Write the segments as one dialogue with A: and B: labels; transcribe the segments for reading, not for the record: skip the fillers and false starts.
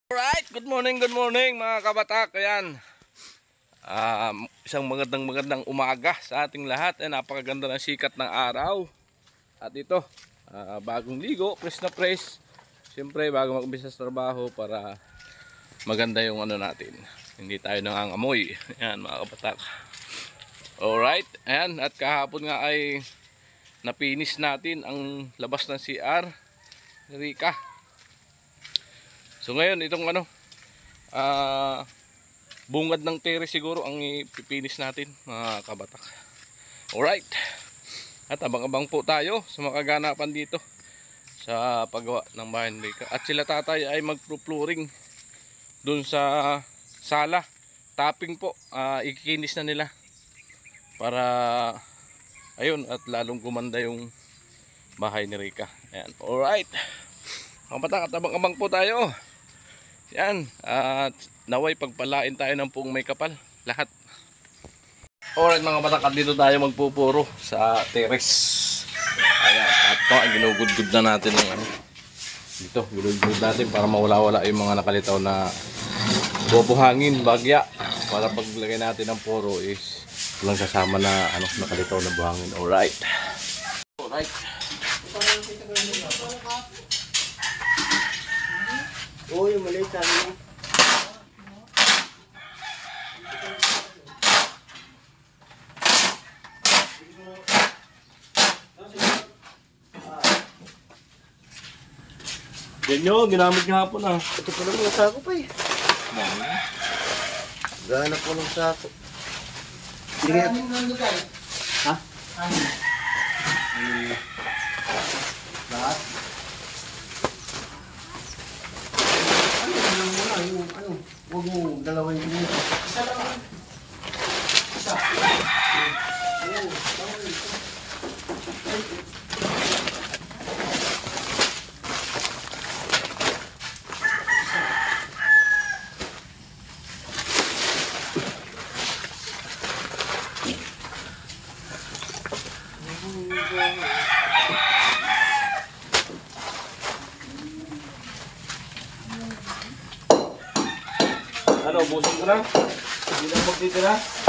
A: Alright, good morning mga kabatak. Ayan. Isang magandang umaga sa ating lahat. Napakaganda ng sikat ng araw. At ito, bagong ligo, fresh na fresh. Siyempre, bago mag-umpisa sa trabaho para maganda yung ano natin. Hindi tayo nangangamoy. Ayan mga kabatak. Alright, ayan. At kahapon nga ay napinis natin ang labas ng CR ni Rika. So ngayon itong bungad ng terrace siguro ang ipipinis natin mga kabatak. Alright. At abang-abang po tayo sa makaganapan dito sa paggawa ng bahay ni Rika. At sila tatay ay magpro-flooring dun sa sala. Tapping po, ikikinis na nila para ayun at lalong gumanda yung bahay ni Rika. Ayan. Alright. Mga kabatak, at abang-abang po tayo. Yan, at naway pagpalain tayo ng pong may kapal lahat. Alright mga kabatak, dito tayo magpupuro sa terrace. Ayan, at ito ay ginugudgud na natin ng dito, ginugud natin para mawala-wala yung mga nakalitaw na bubuhangin, bagya, para paglagay natin ng puro is walang kasama na nakalitaw na buhangin. Alright.
B: Oo, yung maliit sabi mo.
A: Yan nyo, ginamit nga hapon
B: Ito pa lang yung sako pa eh. Gahanap ko ng sako. Sige. Ha? Lahat? Huwag mo dalawin ko dito. Isa lang. Isa.
A: Ano, ubusin ko na? Hindi na magtitira?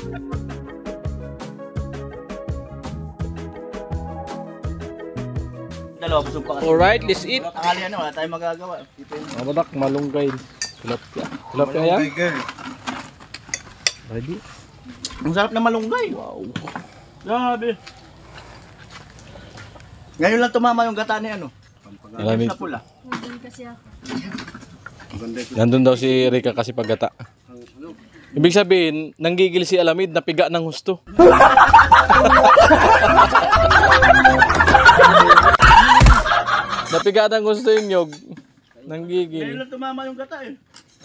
C: Dalawa, busog pa kasi.
A: Alright, let's eat.
C: Tanghali ano, wala tayong magagawa.
A: Kabatak, malunggay. Tilapia. Tilapia yan? Ready?
C: Ang sarap na malunggay.
A: Wow.
C: Grabe. Ngayon lang tumama yung gata ni ano.
A: Malamig.
C: Na pula.
D: Hindi kasi ako.
A: Nandun daw si Rika kasi paggata. Ibig sabihin, nanggigil si Alamid, napiga ng husto. Napiga ng husto yung nyog.
C: Ngayon
A: Nanggigil.
C: lang tumama yung gata eh.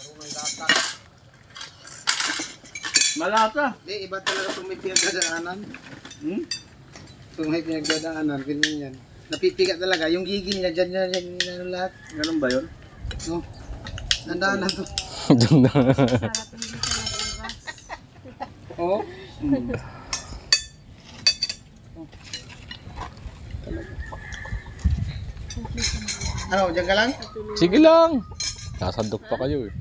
C: Malata.
B: Eh, iba talaga kung may pinagdadaanan.
C: Hmm?
B: Kung may pinagdadaanan, ganyan yan. Napipiga talaga. Yung gigil niya, dyan ano lahat.
C: Ganun ba yun?
B: No? Nandaan na to.
A: Doon na.
D: Sarap hindi siya nabugas.
B: Oo. Ano, dyan ka lang?
A: Sige lang. Nasandok pa kayo eh.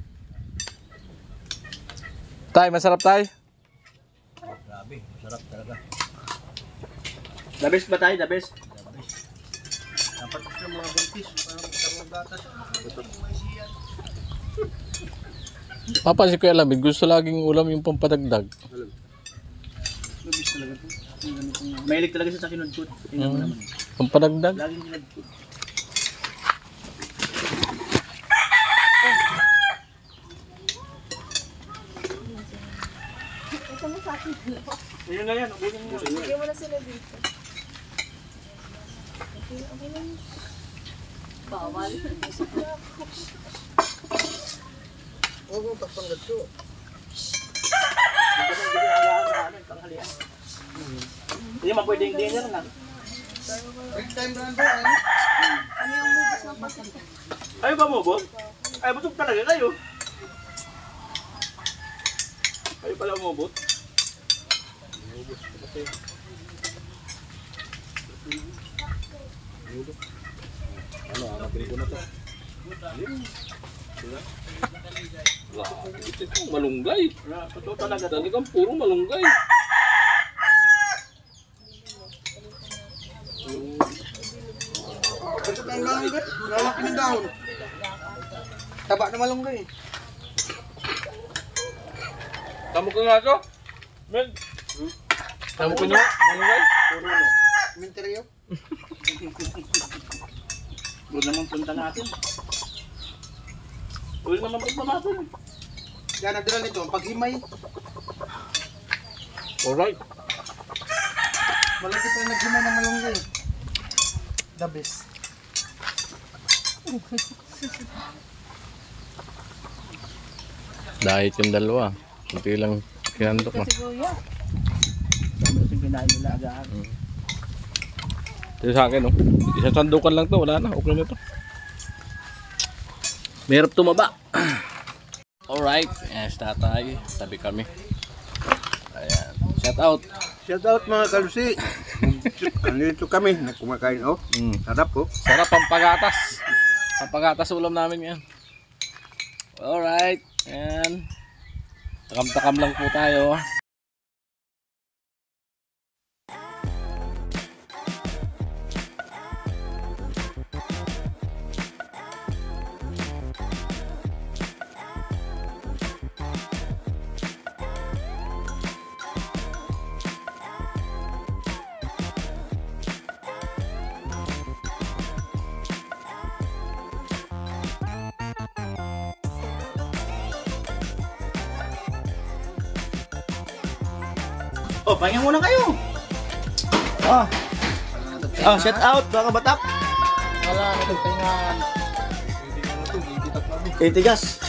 A: Tay, masarap tay?
C: Grabe, masarap talaga. The best ba tayo? The best?
B: Dapat sa mga buntis. Parang magkaroon gatas.
A: Papa si Kuya Alamid, gusto laging ulam yung pampadagdag.
B: Lubis talaga to. Yung ganitong
C: Mahilig talaga siya sa kinudkut. Tingnan mo naman.
A: Pampadagdag?
C: Laging kinudkut.
D: Ito mo sa akin dalawa.
C: Ayun na yan, ubusin mo.
D: Bigyan mo na sila dito. Okay lang. Bawal.
B: huwag mong tapanggat to.
C: Hindi man pwedeng dinner na.
B: Break time Brando. Ano?
D: Ano yung bugas ng pasok?
C: Ayaw ba mo, Bob? Ay, busog talaga kayo. Ayaw pala mo, Bob?
A: Malunggay.
C: Totoo talaga to.
A: Talagang puro malunggay.
B: Ito tayong malunggay. Lalaki ng dahon. Taba na malunggay.
A: Tamo ko nga ito? Men. Tamo ko nga? Malunggay?
C: Puro no.
B: Minteryo.
C: Doon naman punta natin. Doon naman punta natin.
B: Yan, nadala nito. Paghimay.
A: Alright.
B: Malaki tayo naghimay ng malunggay. The best.
A: Dahil yung dalawa. Kunti lang kinandok mo.
D: Kasi kuya.
C: Sabi kasi kinain nila agaan.
A: Ito sa akin, oh. Isang sandukan lang to. Wala na. Okay na to. Mahirap tumaba. Alright. Yes, tatay. Tabi kami. Ayan. Shout out.
B: Shout out mga kalusi. Nandito kami. Kumakain. Oh, sarap po.
A: Sarap pampagatas. Pampagatas ulam namin yan. Alright. Ayan. Takam-takam lang po tayo.
C: Oh, pahinga muna kayo. Oh. Oh, shout out mga batak.
B: Wala na ito. Pahingan.
C: Titigas.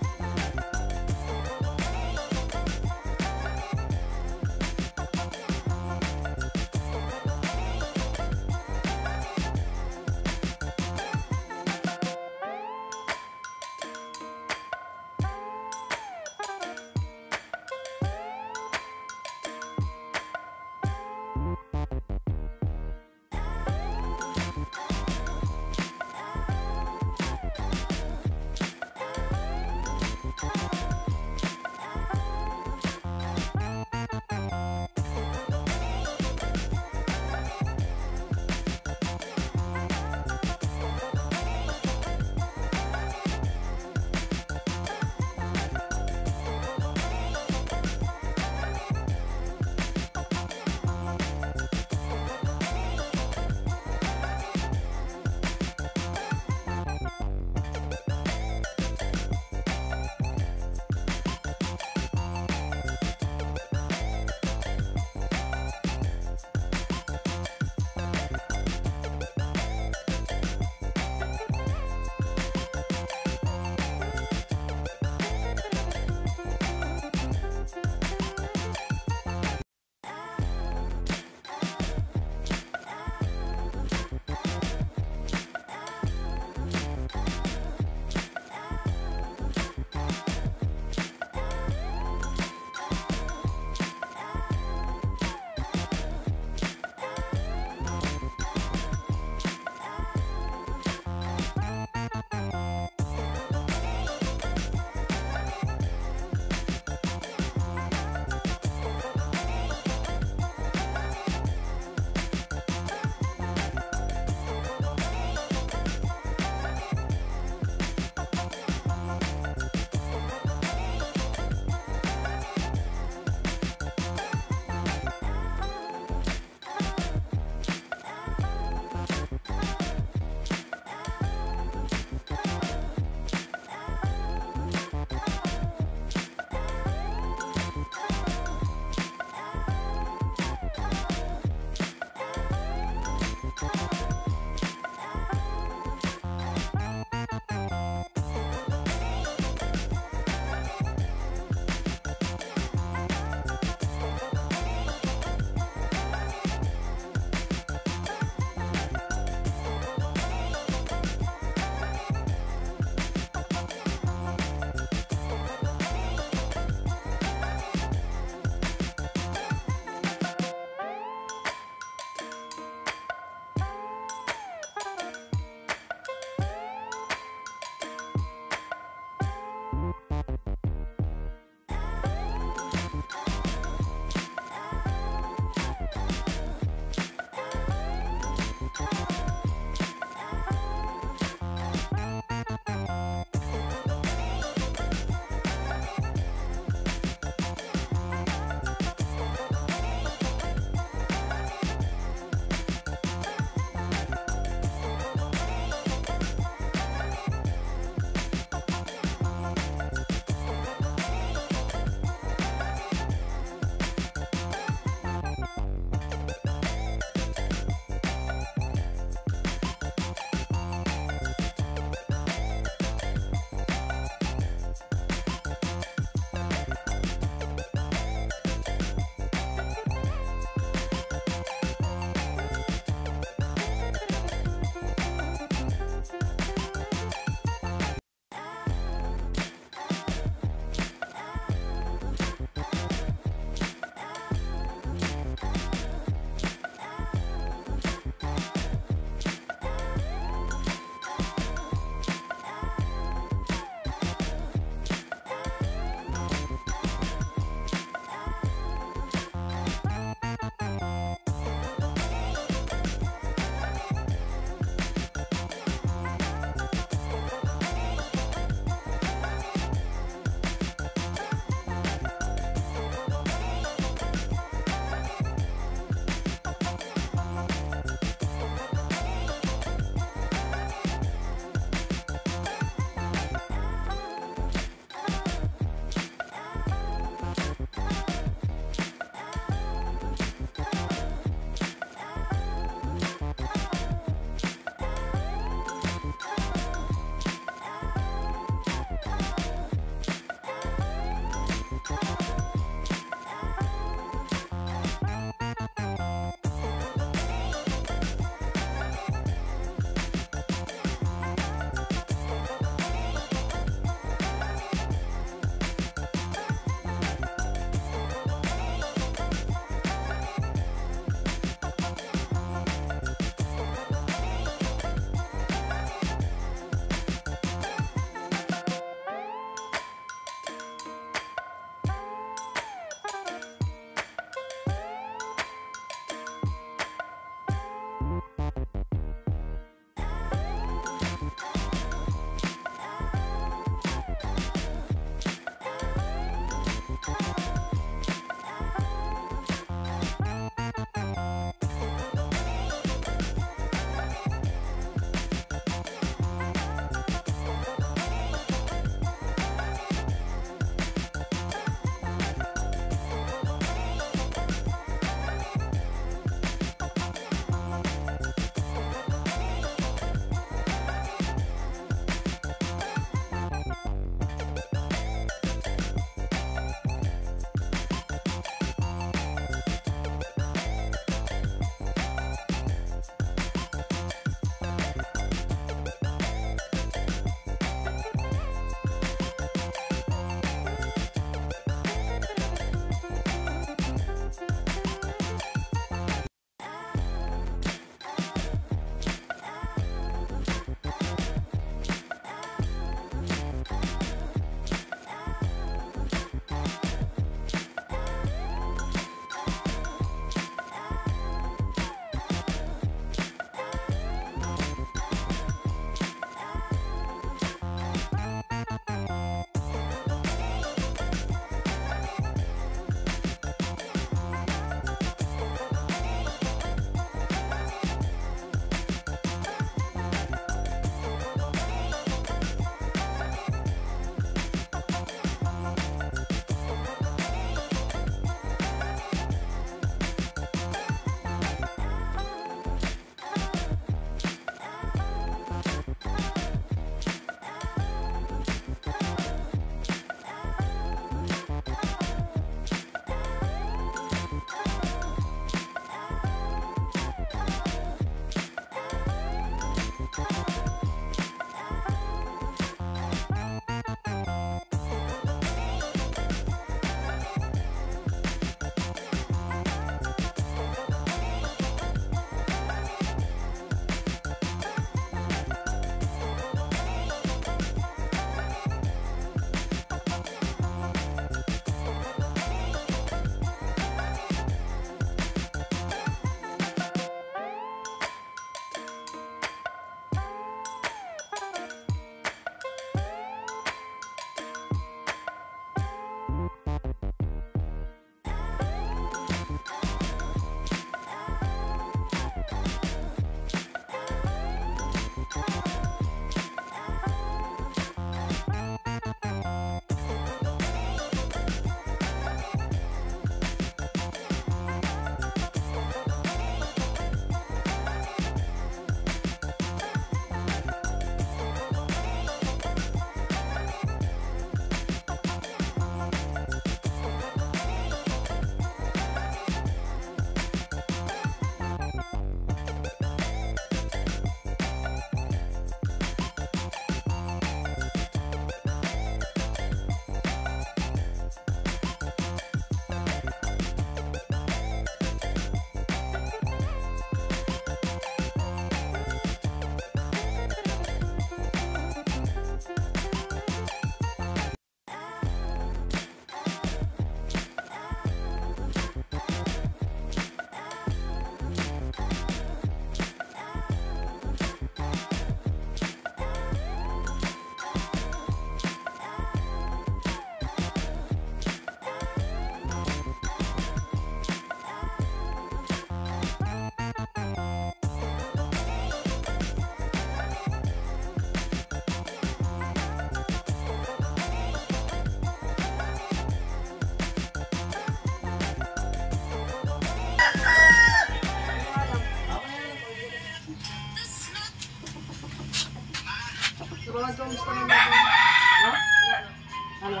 D: Abangan ko gusto mo natin.
C: Ha? Ano?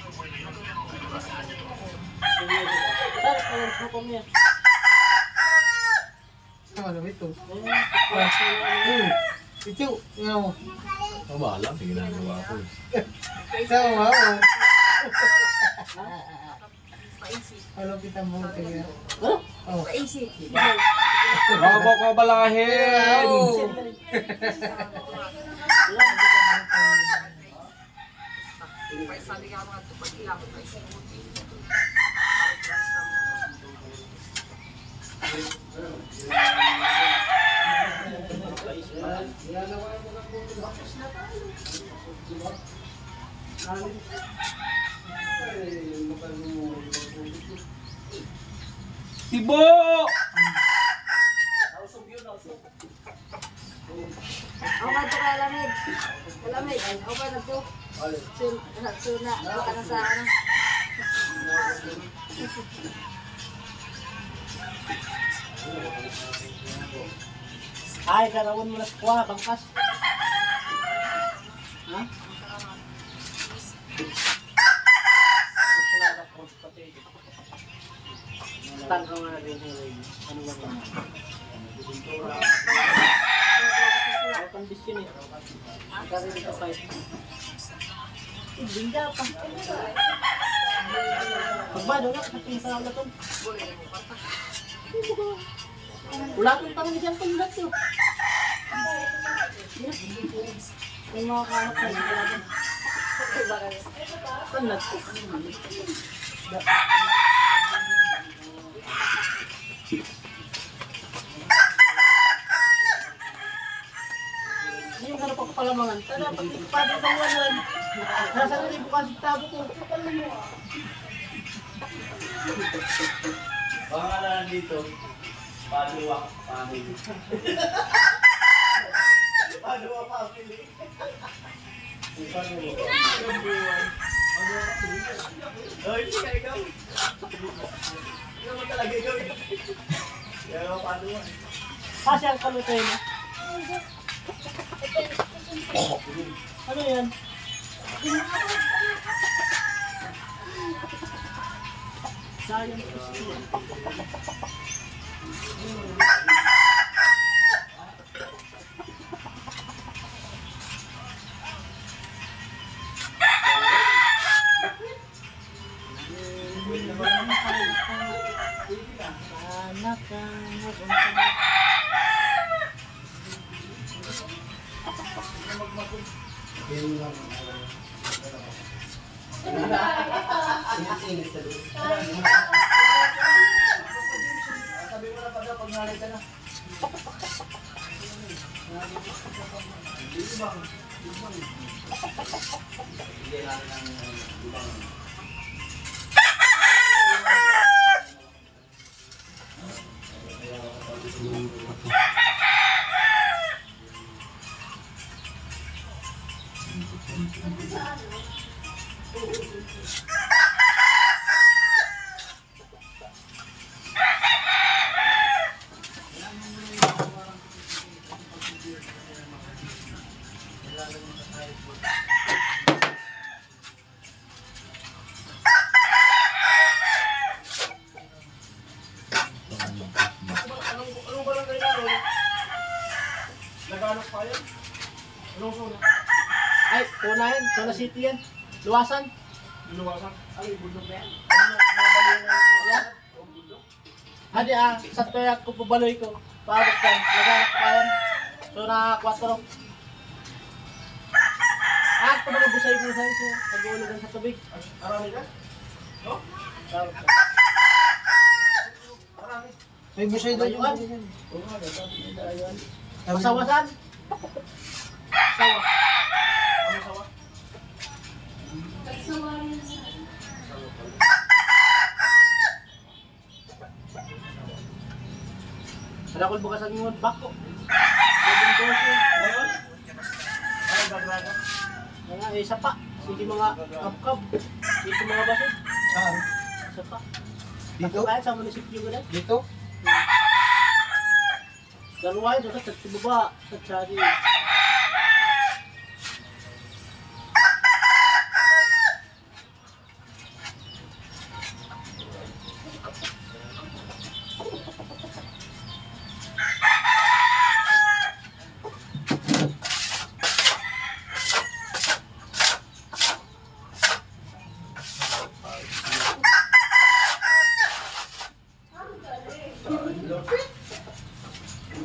C: Sir, ano po niya?
B: Ano ito?
C: Eh,
B: Ito, ano?
A: Oh, bahala. Ginagawa ko.
B: Ito, wow. Ano kita mo tingin?
C: Ano?
B: Oh.
D: Paisip.
A: Bago ko balahin! Tibo!
D: Ako ba ito kalamig? Kalamig. Ako ba na ito? Suna. Baka na sa ano.
C: ay, karawin mo na sa kuha, bangkas. Ha? Stand ka nga rin. Ano ba ba? Kondisyon eh. Kaya dito pa ito.
D: Bingga pa.
C: Pagbado na, kating sa ulat to. Ulat yung tangan dyan kung ulat yun. Yung mga kahanap na yung ulat. Ulat ko. Yung harap ako palamangan. Tara, pagpapado ng walan. Nasa na rin bukas yung tabo ko.
E: Baka na nandito, paluwak family. Paluwak family. Oy, hindi ka ikaw. Hindi mo talaga ikaw. Kaya paluwak.
C: Kasi ang kalutay mo. Ano yan? Sayang gusto mo. Anak ka,
E: Sabi mo na pa daw pag nalit ka na. Anong barangay na ron? Nag-anak pa yan? Anong zona?
C: ay, tunahin. Sona City yan. Luwasan.
E: Luwasan? Ay, bundok na yan.
C: Yan. Hadi sa toyak ko pabaloy ko. Parang kan, naganak pa yan. Sona 4. Ito mga busay-busay ko. Nag-uulugan sa tubig.
E: Arami ka? No?
C: Parang kan.
E: Arami.
B: May busay daw yung
E: Oo nga, dapat.
C: Masawasan. Sawa.
E: Ano sawa?
C: Alakol bukas ang ingon bako. Bagong doso.
E: Ngayon? Ay, bagraga.
C: Mga isa pa. Sige mga kapkap. Dito mga baso.
B: Saan?
C: Isa pa.
B: Dito?
C: Kaya sa munisipyo ganun.
B: Dito?
C: Garuay doon sa tibaba. Sa tsari.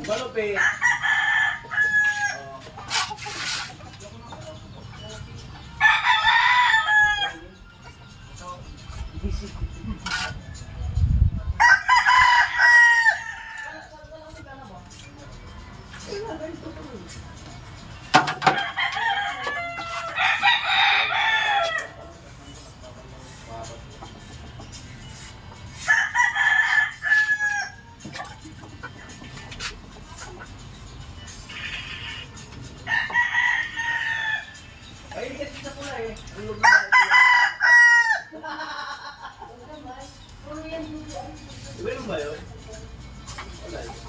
E: Malupit. Ay, kasi sa pula eh. Ang loob na Iba ba yun? Wala yun.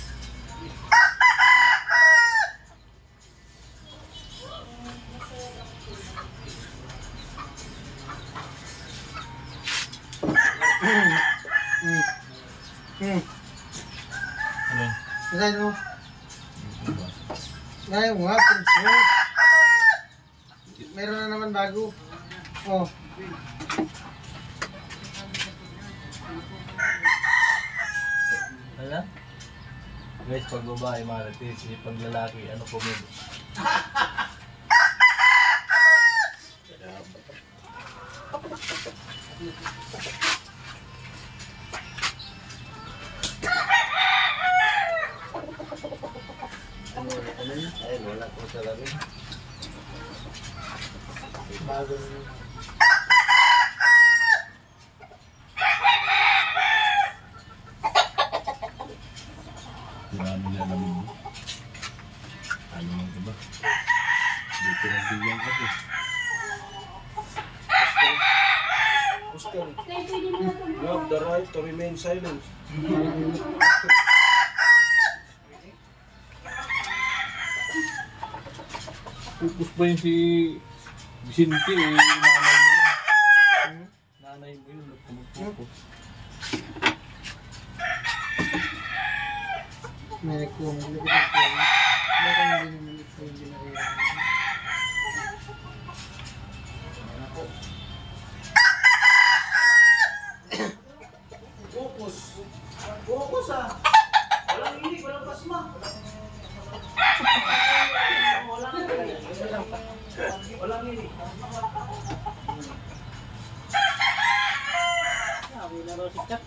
B: Ngayon mo. Ngayon mo, pins mo. Meron na naman bago. Oh.
E: Ano? Guys, pag babae marites, pag lalaki, ano komedi? Ay, wala ko talaga. Bago.
F: Marami na namin mo. Ano man ka ba? Dito na bigyan ka po.
E: You have the right to remain silent.
A: Pupus pa yun si Vicente eh. Nanay mo yun. Nanay mo yun. Nagpupus.
B: May nagkuha. Bakit hindi naman ito yung ginagawa?
E: Focus. Focus ah. Walang hilig, walang pasma. Walang hilig.
C: Sabi na raw si Chat.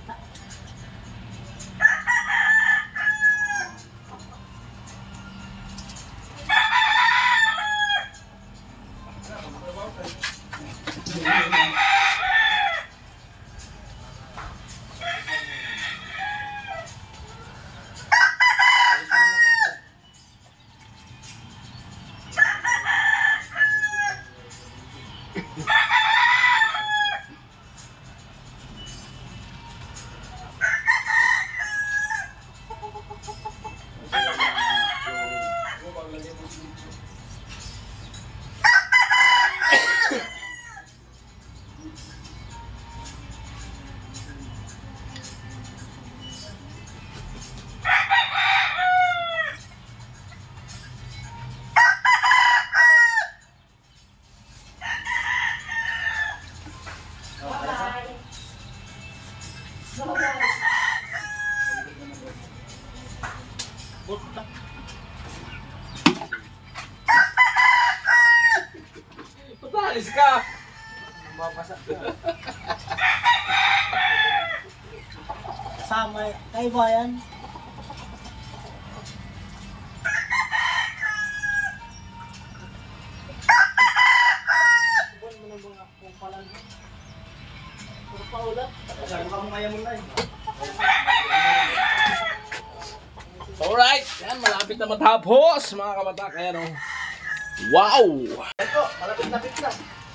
A: Patalis ka!
C: Sama kay bayan. Buwan mo na mga kumpalan mo. Puro paulat.
E: Sabi ka mo kaya mo na eh.
A: Alright! Yan, malapit na matapos mga kabatak. Ayan o. Wow!
E: Ito, malapit-lapit na.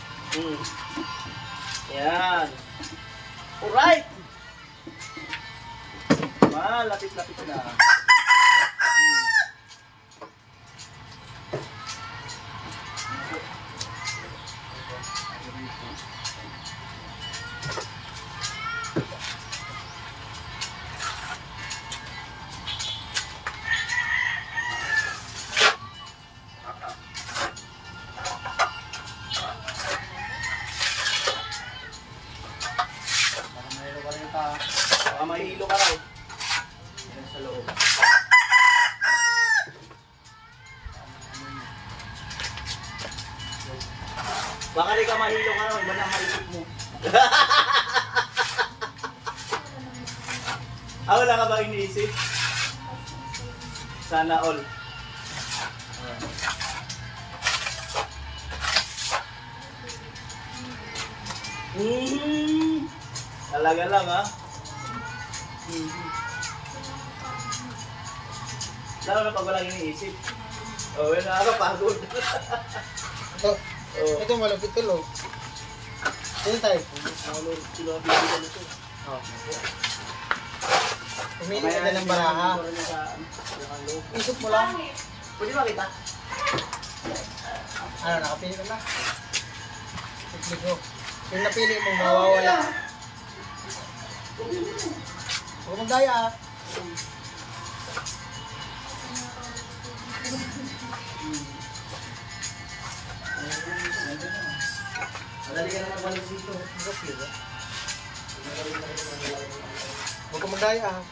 E: Yan. Alright. Malapit-lapit na. Baka mahilo ka raw. Yan sa loob.
C: Baka di ka mahilo ka naman, iba na maisip mo. Wala ka ba iniisip? Sana all. Talaga lang ha? Lalo na pag walang iniisip. Oo, nakakapagod.
B: Ito,
C: Oo.
B: ito malupit to, lo. Ito tayo.
C: Oh.
B: Pumili ka na ng baraha. Isip mo lang.
C: Pwede makita?
B: Ano, nakapili ka na? Sige ko. Yung napili mo, mawawala. Huwag magdaya ah.
C: Madali ka na magbalik dito.
B: Huwag ka magdaya ah.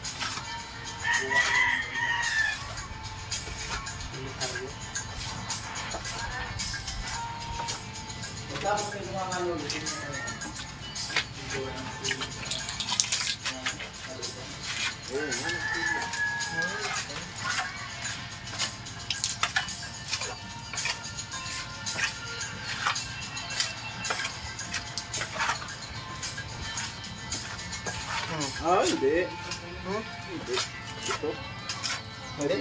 C: Tapos may kumangano.
E: Hindi.
B: Pwede?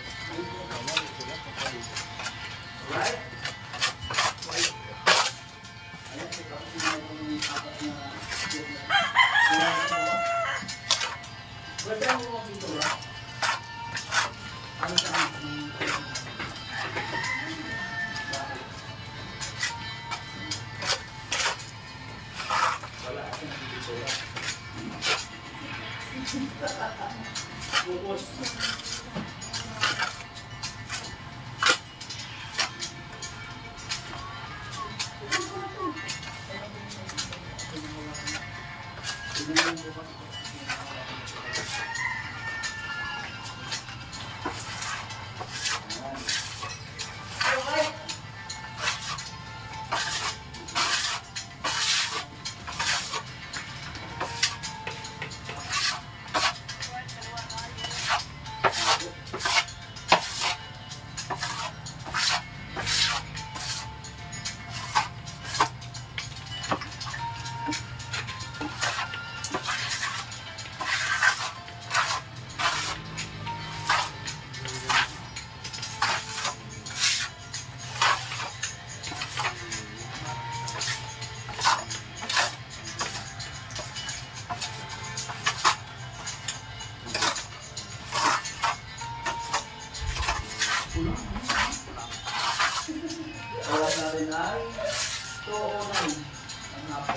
C: Oras natin ay 2:09 ang hapon.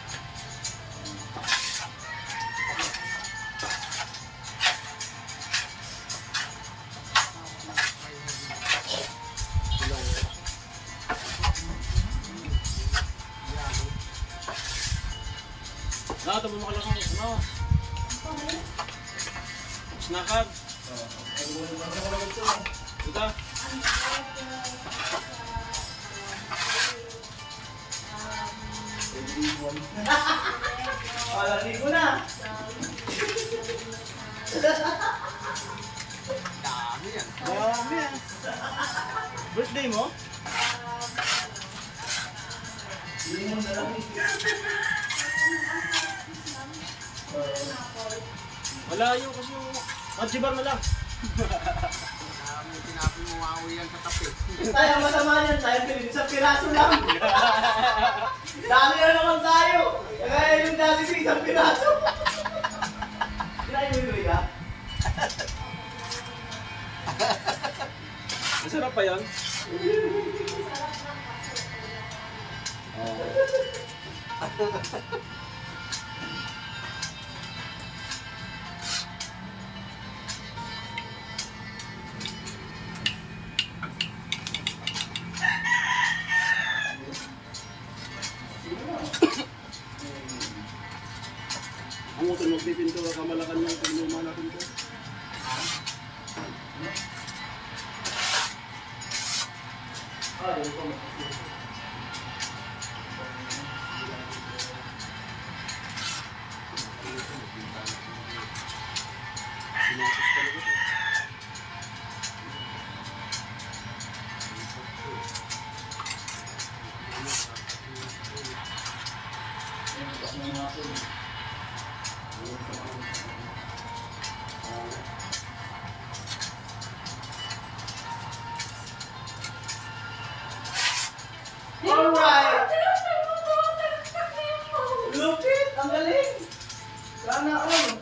E: Ito mo kalakang ano? Snackag. Ito.
C: Lari ko na.
E: Dami yan. Birthday mo? Wala yun kasi yung machibar na lang.
C: Tayo masama yan. Tayo sa piraso lang. Dami na naman tayo. Kaya yung dati sa isang piraso. Kinain mo yung ka?
E: Masarap pa yan?
F: Ang utol magpipinto ka malakan ng pagluma natin ko.
C: Alright! Lupit! Ang galing! Sana all!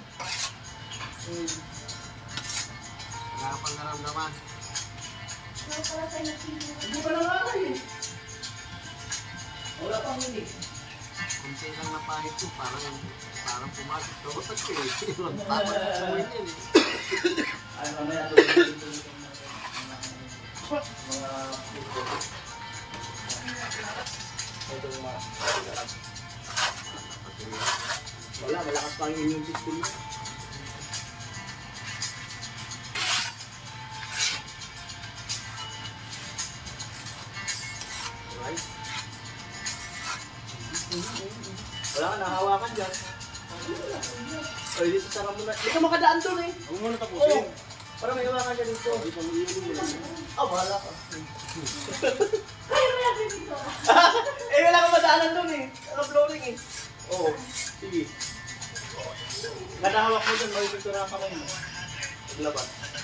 B: Wala pang naramdaman.
C: Hindi pa nangaray eh. Wala pang hindi.
B: Kunti lang na pahit ko, parang pumasok sa utak ko eh. Tama na sa yan eh.
C: Ay, mamaya tuloy. Wala, malakas pa ang immune system mo. Right? Wala ka nahawakan dyan. Ay, dito sarang muna. Hindi ka makadaan doon eh.
B: Huwag mo na tapusin.
C: Oo. Para may hawakan dyan dito. Bahala ka. Eh, wala kang madaanan doon eh. Naka-flooring eh. Oo. Sige. Nadahawak mo dyan, may pintura ang kamay mo. Paglabas.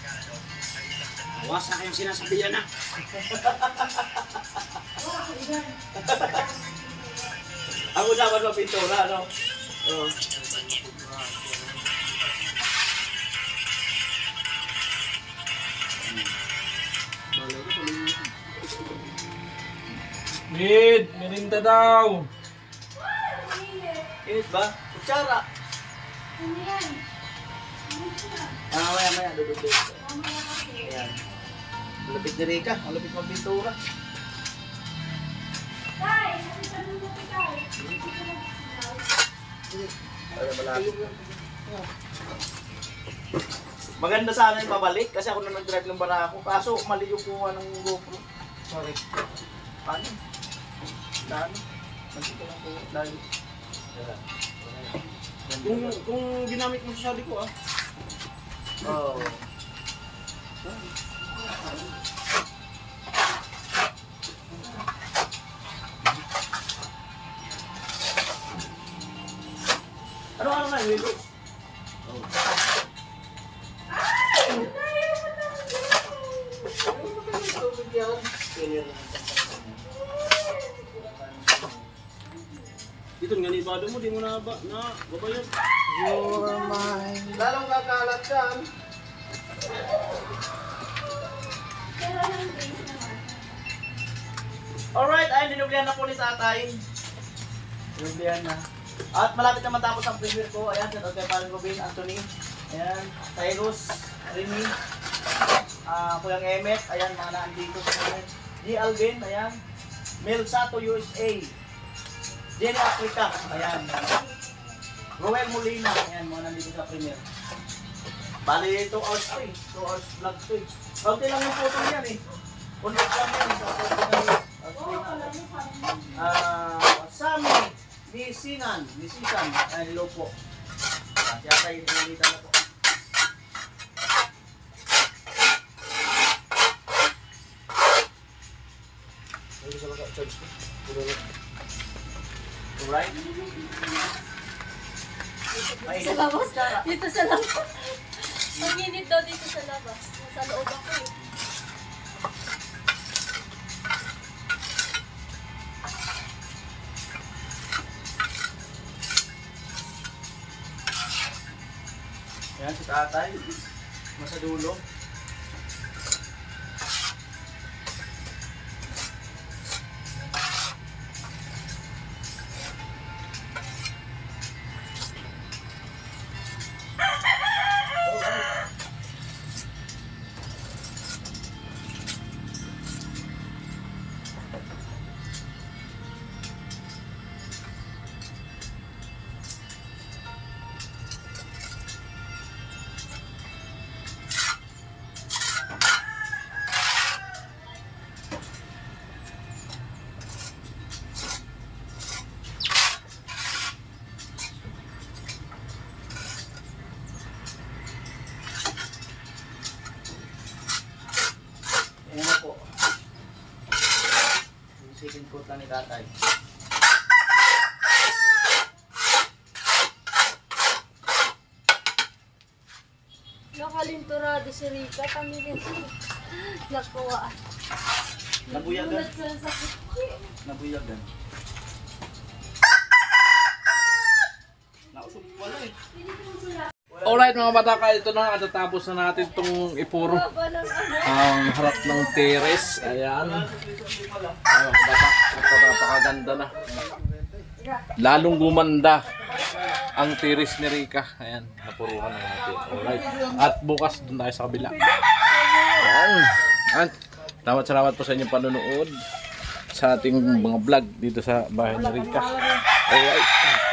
B: Wasa kayong sinasabihan na.
C: Ang usapan mo pintura, ano? Oo.
E: Mid, merinda daw.
C: Init ba? Kutsara.
D: Ano yan?
C: Maya, dududod. Ayan. Malapit ni Rika. Malapit mo pintura.
D: Tay, ano sa lulo ko, Tay?
C: Ay, malapit. Maganda sana yung babalik kasi ako na nag-drive ng barako. Kaso mali yung kuha ng GoPro. Sorry. Paano? Dami. Nandito lang po. Dahil.
B: Kung ginamit mo sa sabi ko ah.
C: Oo. Ano na yun?
B: Dito nga ibado mo, di mo na babayad.
C: You're mine. Lalong kakalat yan.
D: Pero ng base naman.
C: Alright, ayun, dinublihan na po ni tatay. Dinublihan na. At malapit na matapos ang premiere ko. Ayan, shout out kay Parang Robin, Anthony. Ayan, Tyrus, Remy, Kuyang Emmet. Ayan, mga naandito sa amin. G. Alvin, ayan. Mel Sato, USA. Jenny Africa, ayan. Roel Molina, ayan, mga nandito sa premiere. Bali, 2 hours to eh. 2 hours vlog to eh. Kaunti lang yung photo niyan eh. Contact lang yan. Sammy, Nisinan, ay hello po. Siya tayo nilita na po. Alright?
D: Sa labas. Dito sa labas. Ang init daw dito sa labas. Nasa loob ako eh.
C: Ayan si tatay. Nasa dulo. Ayan na po. Yung second coat na ni tatay.
D: Nakalinturado si Rika. Kami din. Nakuha.
C: Nabuyagan. Nabuyagan. Nausog wala eh.
A: Alright mga bataka, ito na, natatapos na natin itong ipuro ang harap ng terrace. Ayan. Ayun, batak, napakaganda na. Lalong gumanda ang terrace ni Rica. Ayan, napuruhan na natin. Alright. At bukas dun tayo sa kabila. Ayan. Ayan. Salamat po sa inyong panonood sa ating mga vlog dito sa bahay ni Rica. Alright.